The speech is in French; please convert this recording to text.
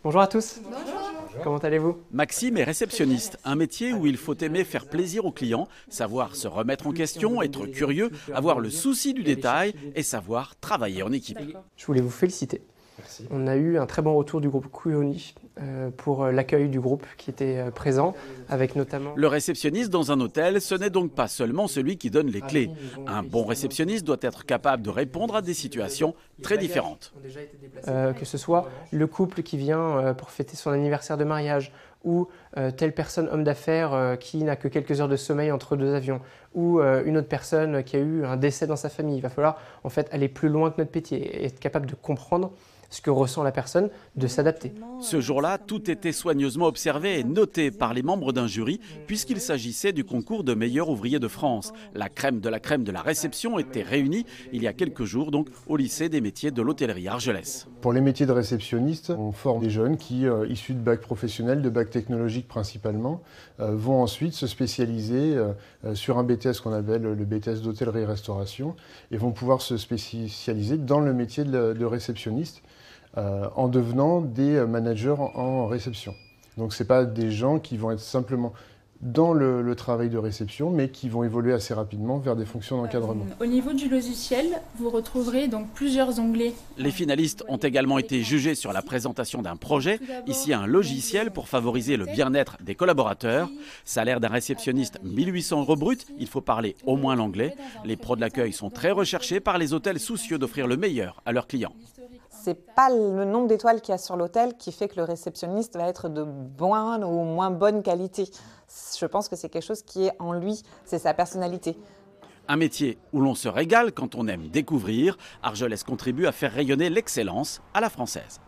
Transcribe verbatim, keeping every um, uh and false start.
Bonjour à tous. Bonjour. Comment allez-vous? Maxime est réceptionniste, un métier où il faut aimer faire plaisir aux clients, savoir se remettre en question, être curieux, avoir le souci du détail et savoir travailler en équipe. Je voulais vous féliciter. Merci. On a eu un très bon retour du groupe Kuoni euh, pour l'accueil du groupe qui était euh, présent, avec notamment... Le réceptionniste dans un hôtel, ce n'est donc pas seulement celui qui donne les clés. Un bon réceptionniste doit être capable de répondre à des situations très différentes. Euh, que ce soit le couple qui vient euh, pour fêter son anniversaire de mariage, ou euh, telle personne, homme d'affaires, euh, qui n'a que quelques heures de sommeil entre deux avions, ou euh, une autre personne qui a eu un décès dans sa famille. Il va falloir en fait aller plus loin que notre métier et être capable de comprendre ce que ressent la personne, de s'adapter. Ce jour-là, tout était soigneusement observé et noté par les membres d'un jury, puisqu'il s'agissait du concours de meilleur ouvrier de France. La crème de la crème de la réception était réunie il y a quelques jours donc au lycée des métiers de l'hôtellerie Argelès. Pour les métiers de réceptionniste, on forme des jeunes qui, euh, issus de bacs professionnels, de bacs technologiques principalement, euh, vont ensuite se spécialiser euh, sur un B T S qu'on appelle le B T S d'hôtellerie-restauration et vont pouvoir se spécialiser dans le métier de, de réceptionniste. Euh, en devenant des managers en, en réception. Donc ce n'est pas des gens qui vont être simplement dans le, le travail de réception, mais qui vont évoluer assez rapidement vers des fonctions d'encadrement. Euh, au niveau du logiciel, vous retrouverez donc plusieurs onglets. Les finalistes ont également été jugés sur la présentation d'un projet, ici un logiciel pour favoriser le bien-être des collaborateurs. Salaire d'un réceptionniste mille huit cents euros brut, il faut parler au moins l'anglais. Les pros de l'accueil sont très recherchés par les hôtels soucieux d'offrir le meilleur à leurs clients. C'est pas le nombre d'étoiles qu'il y a sur l'hôtel qui fait que le réceptionniste va être de bonne ou moins bonne qualité. Je pense que c'est quelque chose qui est en lui, c'est sa personnalité. Un métier où l'on se régale quand on aime découvrir. Argelès contribue à faire rayonner l'excellence à la française.